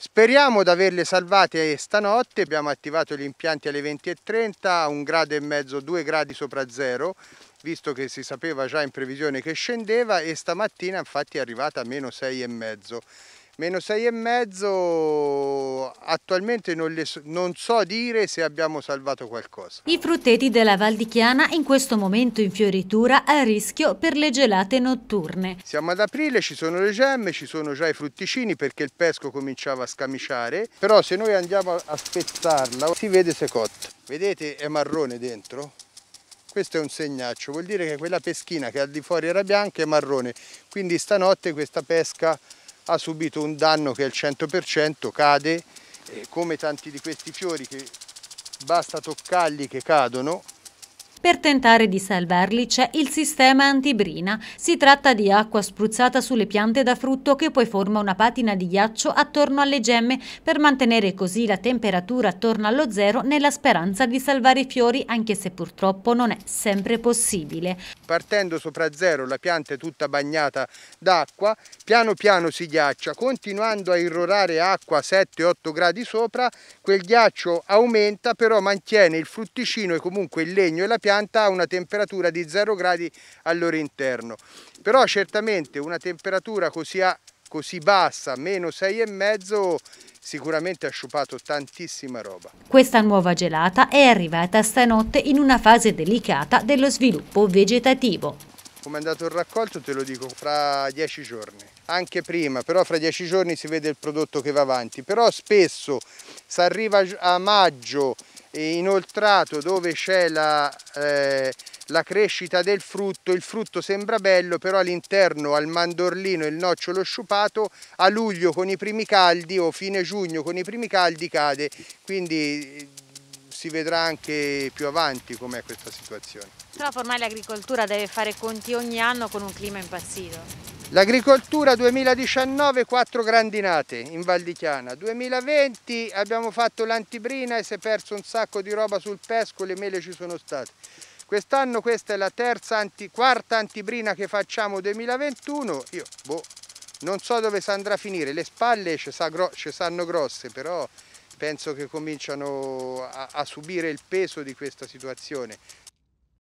Speriamo di averle salvate stanotte. Abbiamo attivato gli impianti alle 20:30 a 1,5 gradi, 2 gradi sopra zero, visto che si sapeva già in previsione che scendeva, e stamattina infatti è arrivata a meno 6,5. Meno 6,5, attualmente non so dire se abbiamo salvato qualcosa. I frutteti della Val di Chiana in questo momento in fioritura a rischio per le gelate notturne. Siamo ad aprile, ci sono le gemme, ci sono già i frutticini perché il pesco cominciava a scamiciare, però se noi andiamo a spezzarla si vede se è cotta. Vedete, è marrone dentro? Questo è un segnaccio, vuol dire che quella peschina che al di fuori era bianca è marrone, quindi stanotte questa pesca ha subito un danno che è al 100%, cade, come tanti di questi fiori che basta toccarli che cadono. Per tentare di salvarli c'è il sistema antibrina. Si tratta di acqua spruzzata sulle piante da frutto che poi forma una patina di ghiaccio attorno alle gemme per mantenere così la temperatura attorno allo zero nella speranza di salvare i fiori, anche se purtroppo non è sempre possibile. Partendo sopra zero la pianta è tutta bagnata d'acqua, piano piano si ghiaccia, continuando a irrorare acqua a 7-8 gradi sopra, quel ghiaccio aumenta, però mantiene il frutticino e comunque il legno e la pianta a una temperatura di 0 gradi al loro interno. Però certamente una temperatura così bassa, meno 6,5, sicuramente ha sciupato tantissima roba. Questa nuova gelata è arrivata stanotte in una fase delicata dello sviluppo vegetativo. Come è andato il raccolto te lo dico fra 10 giorni, anche prima, però fra 10 giorni si vede il prodotto che va avanti. Però spesso si arriva a maggio inoltrato dove c'è la crescita del frutto, il frutto sembra bello, però all'interno al mandorlino il nocciolo sciupato a luglio con i primi caldi o fine giugno con i primi caldi cade, quindi si vedrà anche più avanti com'è questa situazione. Però ormai l'agricoltura deve fare conti ogni anno con un clima impazzito. L'agricoltura 2019 4 grandinate in Val di Chiana, 2020 abbiamo fatto l'antibrina e si è perso un sacco di roba sul pesco, le mele ci sono state. Quest'anno questa è la quarta antibrina che facciamo 2021, io non so dove si andrà a finire, le spalle ci sanno grosse, però penso che cominciano a subire il peso di questa situazione.